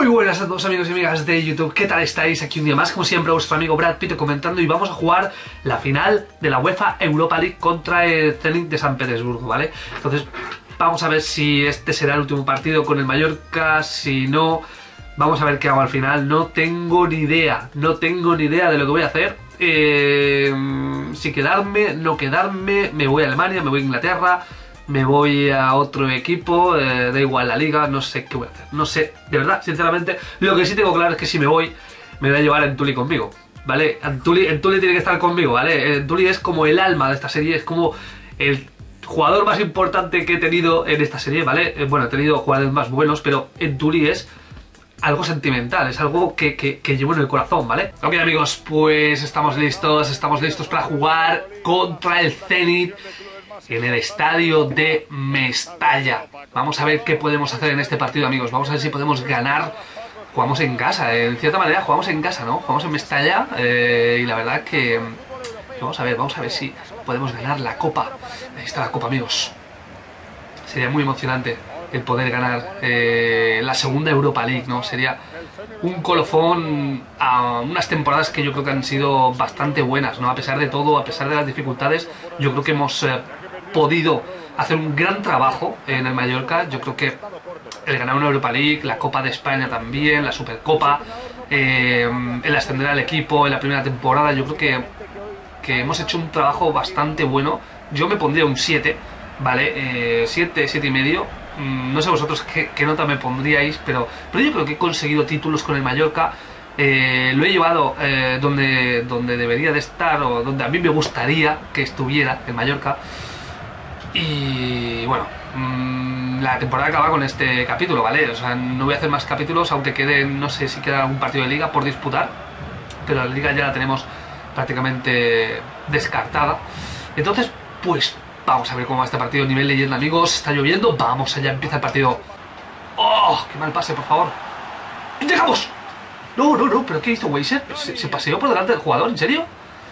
Muy buenas a todos amigos y amigas de YouTube, ¿qué tal estáis? Aquí un día más, como siempre, vuestro amigo Brad Pitt comentando y vamos a jugar la final de la UEFA Europa League contra el Zenit de San Petersburgo, ¿vale? Entonces, vamos a ver si este será el último partido con el Mallorca, si no, vamos a ver qué hago al final. No tengo ni idea de lo que voy a hacer. Si quedarme, no quedarme, me voy a Alemania, me voy a Inglaterra, me voy a otro equipo, da igual la liga, no sé qué voy a hacer, no sé, de verdad, sinceramente. Lo que sí tengo claro es que si me voy a llevar a Entuli conmigo, ¿vale? Entuli tiene que estar conmigo, ¿vale? Entuli es como el alma de esta serie, es como el jugador más importante que he tenido en esta serie, ¿vale? Bueno, he tenido jugadores más buenos, pero Entuli es algo sentimental, es algo que llevo en el corazón, ¿vale? Ok amigos, pues estamos listos para jugar contra el Zenit en el estadio de Mestalla. Vamos a ver qué podemos hacer en este partido, amigos. Vamos a ver si podemos ganar. Jugamos en casa, en cierta manera jugamos en casa, ¿no? Jugamos en Mestalla y la verdad que vamos a ver si podemos ganar la Copa. Ahí está la Copa, amigos. Sería muy emocionante el poder ganar la segunda Europa League, ¿no? Sería un colofón a unas temporadas que yo creo que han sido bastante buenas, ¿no? A pesar de todo, a pesar de las dificultades, yo creo que hemos podido hacer un gran trabajo en el Mallorca. Yo creo que el ganar una Europa League, la Copa de España también, la Supercopa, el ascender al equipo en la primera temporada, yo creo que hemos hecho un trabajo bastante bueno. Yo me pondría un 7, ¿vale? 7 y medio. No sé vosotros qué nota me pondríais, pero yo creo que he conseguido títulos con el Mallorca. Lo he llevado donde debería de estar, o donde a mí me gustaría que estuviera el Mallorca. Y bueno, la temporada acaba con este capítulo, ¿vale? O sea, no voy a hacer más capítulos, aunque quede, no sé si queda algún partido de liga por disputar, pero la liga ya la tenemos prácticamente descartada. Entonces, pues vamos a ver cómo va este partido. Nivel leyenda, amigos. Está lloviendo. Vamos allá, empieza el partido. ¡Oh! ¡Qué mal pase, por favor! ¡Llegamos! No, ¿pero qué hizo Weiser? ¿Se paseó por delante del jugador? ¿En serio?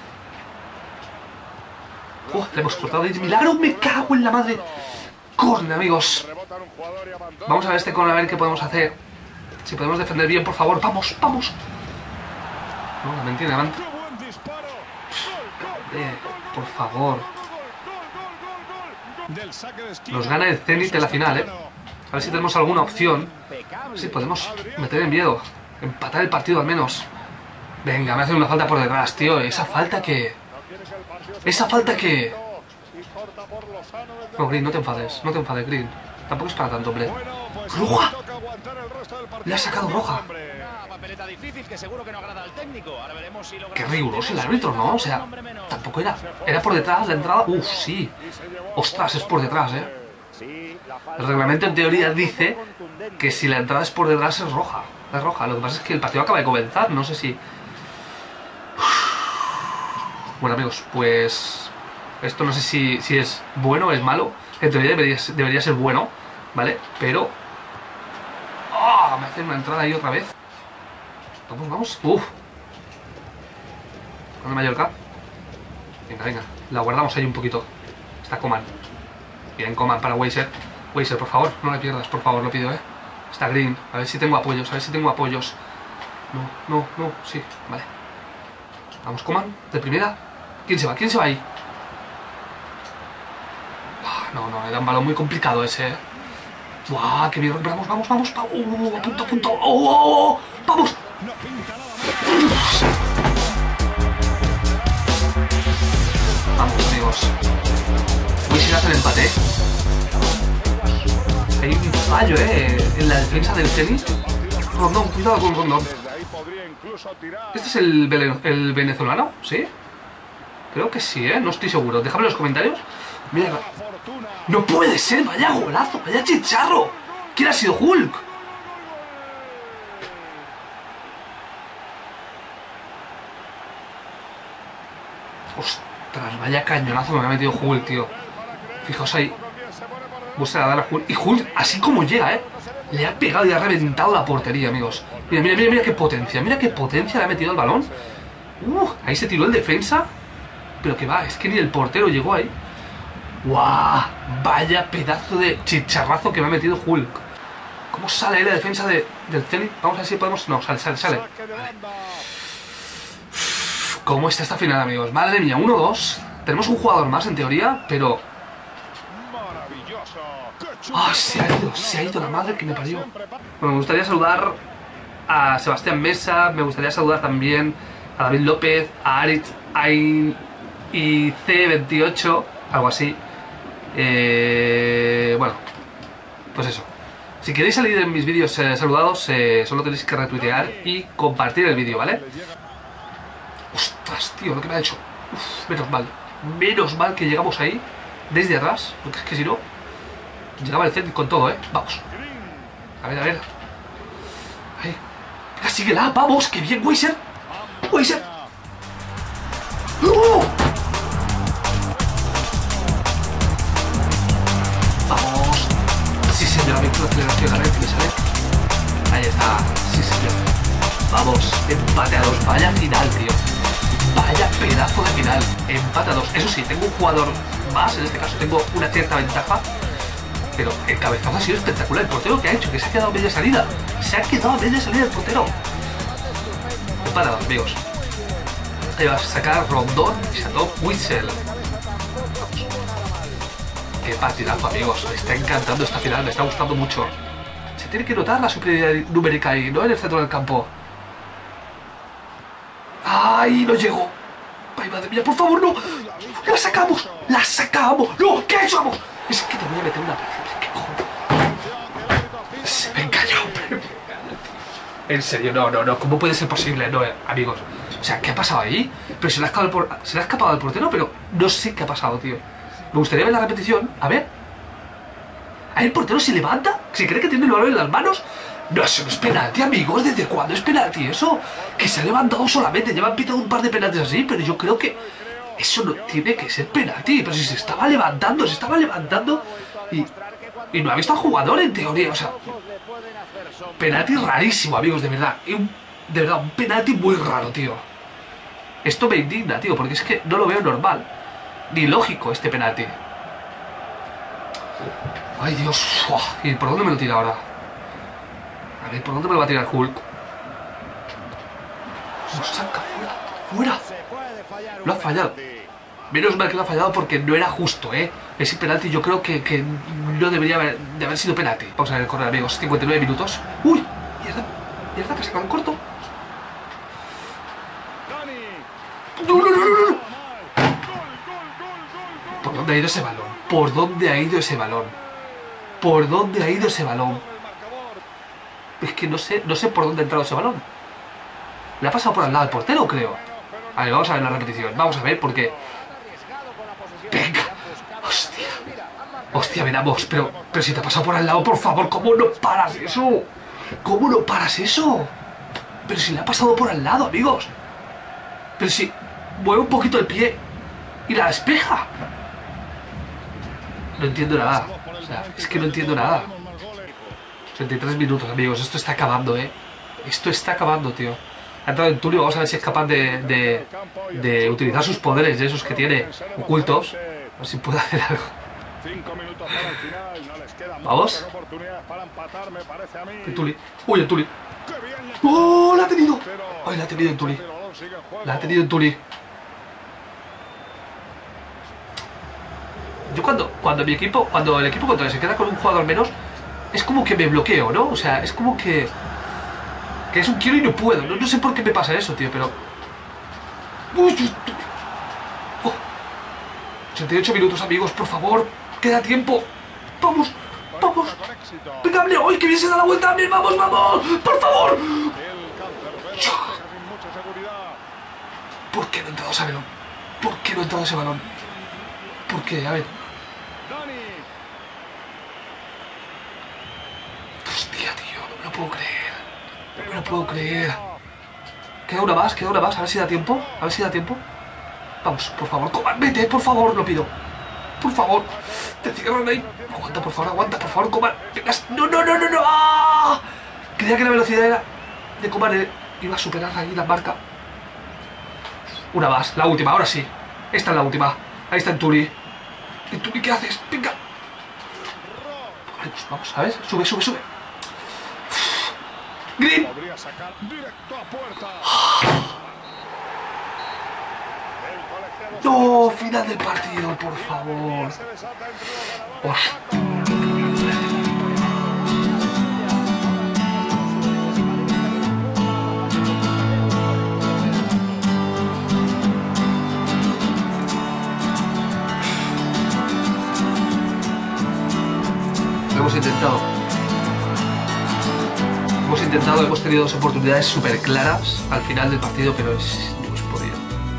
Le hemos cortado de milagro. ¡Me cago en la madre! ¡Corne, amigos! Vamos a ver este con a ver qué podemos hacer. Si podemos defender bien, por favor. ¡Vamos! No, la mentira, adelante. Por favor. Nos gana el Zenit en la final, A ver si tenemos alguna opción. Si podemos meter en miedo. Empatar el partido al menos. Venga, me hacen una falta por detrás, tío. Esa falta que... No, Green, no te enfades, Green. Tampoco es para tanto, hombre. ¡Roja! Le ha sacado roja. Qué riguroso el árbitro, ¿no? O sea, tampoco era. Era por detrás la entrada. Uf, sí. Ostras, es por detrás, El reglamento en teoría dice que si la entrada es por detrás es roja. Es roja. Lo que pasa es que el partido acaba de comenzar. No sé si... Bueno, amigos, pues... Esto no sé si es bueno o es malo. En teoría debería ser bueno, ¿vale? Pero... ¡Oh! Me hacen una entrada ahí otra vez. Vamos. ¡Uf! Con el Mallorca. Venga. La guardamos ahí un poquito. Está Coman. Bien, Coman para Weiser. Weiser, por favor, no le pierdas, por favor, lo pido, Está Green. A ver si tengo apoyos, No, sí, vale. Vamos, Coman, de primera. ¿Quién se va ahí? No, era un balón muy complicado ese, ¡Buah! ¡Qué bien! ¡Vamos! ¡A punto! ¡Oh! ¡Vamos! Vamos, amigos. Voy a hacer el empate. Hay un fallo, en la defensa del Zenit. Rondón, cuidado con Rondón. ¿Este es el venezolano? ¿Sí? Creo que sí, no estoy seguro. Déjame en los comentarios. Mierda. ¡No puede ser! ¡Vaya golazo! ¡Vaya chicharro! ¿Quién ha sido Hulk? Ostras, vaya cañonazo me ha metido Hulk, tío. Fijaos ahí. Busca a dar a Hulk. Y Hulk, así como llega, le ha pegado y ha reventado la portería, amigos. Mira qué potencia. Mira qué potencia le ha metido el balón. Ahí se tiró el defensa. Pero que va, es que ni el portero llegó ahí. ¡Guau! Vaya pedazo de chicharrazo que me ha metido Hulk. ¿Cómo sale ahí la defensa de del Zenit. Vamos a ver si podemos... No, sale. Vale. ¿Cómo está esta final, amigos? Madre mía, 1-2. Tenemos un jugador más, en teoría, pero... ¡Ah, se ha ido la madre que me parió! Bueno, me gustaría saludar a Sebastián Mesa, me gustaría saludar también a David López, a Aritz Ain y C28, algo así. Bueno, pues eso. Si queréis salir en mis vídeos saludados, solo tenéis que retuitear y compartir el vídeo, ¿vale? ¡Ostras, tío, lo que me ha hecho! Uf, menos mal que llegamos ahí desde atrás, porque es que si no llegaba el Zenit con todo, vamos. A ver ahí. Venga, síguela, vamos, que bien, Weiser. ¡Oh! Vamos. Sí, señor, aceleración, a ver qué me sale. Ahí está, sí, señor. Vamos, empate a 2, vaya final, tío. Vaya pedazo de final, empate a 2. Eso sí, tengo un jugador más, en este caso tengo una cierta ventaja. Pero el cabezazo ha sido espectacular. El portero que ha hecho, que se ha quedado a media salida. Se ha quedado a media salida el portero. Empate a 2, amigos. Ahí vas a sacar Rondón y sacó Witsel. Qué partidazo, amigos. Me está encantando esta final, me está gustando mucho. Se tiene que notar la superioridad numérica ahí, ¿no? En el centro del campo. ¡Ay, no llegó! ¡Ay, madre mía, por favor, no! ¡La sacamos! ¡No! ¿Qué he hecho, amor? Es que te voy a meter una... ¿Qué cojones? Se me ha encallado. En serio, no. ¿Cómo puede ser posible? No, amigos. O sea, ¿qué ha pasado ahí? Pero se le ha escapado al portero, pero no sé qué ha pasado, tío. Me gustaría ver la repetición. A ver. Ahí el portero se levanta. ¿Se cree que tiene el balón en las manos? No, eso no es penalti, amigos. ¿Desde cuándo es penalti eso? Que se ha levantado solamente. Llevan pitado un par de penaltis así, pero yo creo que eso no tiene que ser penalti. Pero si se estaba levantando y no ha visto al jugador en teoría. O sea, penalti rarísimo, amigos, de verdad. De verdad, un penalti muy raro, tío. Esto me indigna, tío, porque es que no lo veo normal ni lógico este penalti. Ay, Dios. Uf, ¿y por dónde me lo tira ahora? A ver, ¿por dónde me lo va a tirar Hulk? ¡Lo saca fuera! Lo ha fallado. Menos mal que lo ha fallado porque no era justo, Ese penalti yo creo que no debería de haber sido penalti. Vamos a ver, correr, amigos. 59 minutos. ¡Uy! Mierda, que se acaba en corto. ¡No! ¿Por dónde ha ido ese balón? ¿Por dónde ha ido ese balón? Es que no sé por dónde ha entrado ese balón. Le ha pasado por al lado del portero, creo. A ver, vamos a ver la repetición. Vamos a ver, porque... ¡Venga! ¡Hostia, veramos! Pero si te ha pasado por al lado, por favor, ¿cómo no paras eso? Pero si le ha pasado por al lado, amigos. Pero si mueve un poquito el pie y la despeja. No entiendo nada. O sea, es que no entiendo nada. 33 minutos, amigos. Esto está acabando, Esto está acabando, tío. Ha entrado en Tulio. Vamos a ver si es capaz de utilizar sus poderes de esos que tiene ocultos. A ver si puede hacer algo. Vamos. El Tuli. Uy, el Tuli. ¡Oh! ¡La ha tenido! ¡Ay, la ha tenido el Tuli! Yo cuando el equipo contrario se queda con un jugador menos, es como que me bloqueo, ¿no? O sea, es como que es un quiero y no puedo. No sé por qué me pasa eso, tío, pero... Oh. 88 minutos, amigos, por favor. Queda tiempo. Vamos. Venga, hable hoy, que bien se da la vuelta. Vamos. Por favor. ¿Por qué no ha entrado ese balón? ¿Por qué? A ver. Hostia, tío, no me lo puedo creer. Queda una más, a ver si da tiempo. Vamos, por favor, Coman, vete, por favor, lo pido. Por favor, te cierran ahí. Aguanta, por favor, Coman. Vengas. No. ¡Ah! Creía que la velocidad era de Coman iba a superar ahí la marca. Una más, la última, ahora sí. Esta es la última. Ahí está el Tuli. ¿Y Tuli qué haces? Venga. Vamos, a ver, sube. Green. No, final del partido, por favor. Hostia. Lo hemos intentado, hemos tenido dos oportunidades súper claras al final del partido, pero no hemos podido.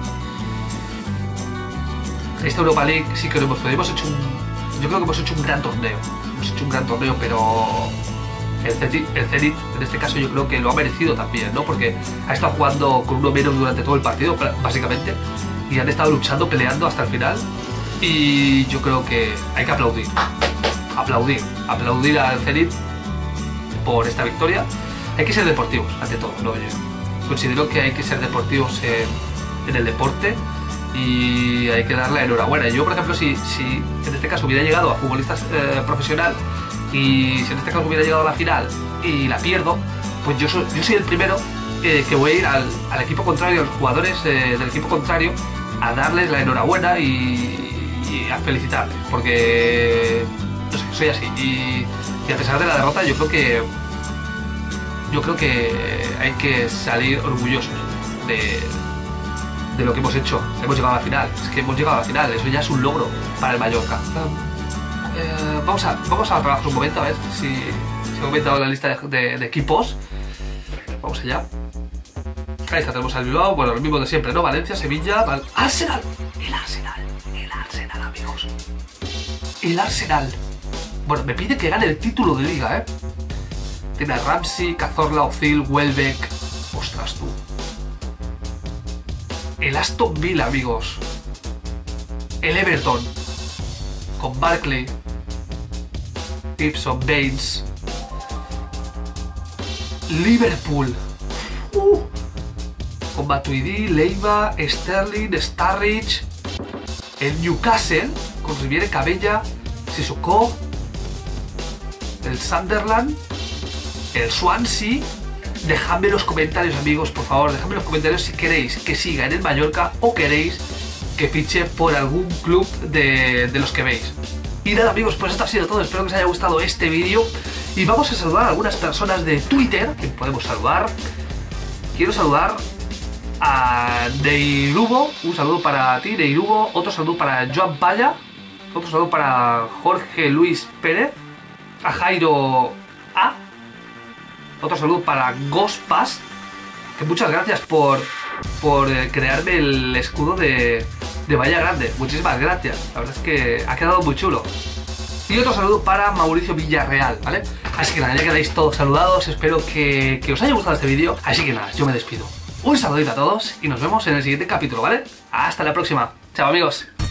Esta Europa League sí que lo hemos podido. Yo creo que hemos hecho un gran torneo. Hemos hecho un gran torneo, pero el Zenit, en este caso, yo creo que lo ha merecido también, ¿no? Porque ha estado jugando con uno menos durante todo el partido, básicamente, y han estado luchando, peleando hasta el final. Y yo creo que hay que aplaudir. Aplaudir al Zenit por esta victoria. Hay que ser deportivos, ante todo, ¿no? Yo considero que hay que ser deportivos en el deporte y hay que darle enhorabuena. Yo, por ejemplo, si en este caso hubiera llegado a futbolista profesional y si en este caso hubiera llegado a la final y la pierdo, pues yo soy el primero que voy a ir al equipo contrario, a los jugadores del equipo contrario, a darles la enhorabuena y a felicitarles, porque no sé, soy así. Y a pesar de la derrota, yo creo que hay que salir orgullosos de lo que hemos hecho. Hemos llegado a la final. Es que hemos llegado a la final. Eso ya es un logro para el Mallorca. Vamos a trabajar un momento, a ver si he comentado la lista de equipos. Vamos allá. Ahí está, tenemos al Bilbao. Bueno, lo mismo de siempre, ¿no? Valencia, Sevilla, Arsenal. El Arsenal, amigos. El Arsenal. Bueno, me pide que gane el título de liga, ¿eh? Tiene a Ramsey, Cazorla, Ozil, Welbeck. Ostras, tú. El Aston Villa, amigos. El Everton. Con Barkley, Gibson, Baines. Liverpool. Con Matuidi, Leiva, Sterling, Starrich. El Newcastle. Con Riviere, Cabella, Sissoko. El Sunderland. El Swansea. Dejadme en los comentarios, amigos, por favor, dejadme en los comentarios si queréis que siga en el Mallorca o queréis que fiche por algún club de los que veis. Y nada, amigos, pues esto ha sido todo. Espero que os haya gustado este vídeo. Y vamos a saludar a algunas personas de Twitter que podemos saludar. Quiero saludar a Deirubo. Un saludo para ti, Deirubo. Otro saludo para Joan Paya. Otro saludo para Jorge Luis Pérez. A Jairo A. Otro saludo para Ghostpass, que muchas gracias por crearme el escudo de Bahía Grande. Muchísimas gracias, la verdad es que ha quedado muy chulo. Y otro saludo para Mauricio Villarreal, ¿vale? Así que nada, ya quedáis todos saludados. Espero que os haya gustado este vídeo. Así que nada, yo me despido. Un saludito a todos y nos vemos en el siguiente capítulo, ¿vale? Hasta la próxima. Chao, amigos.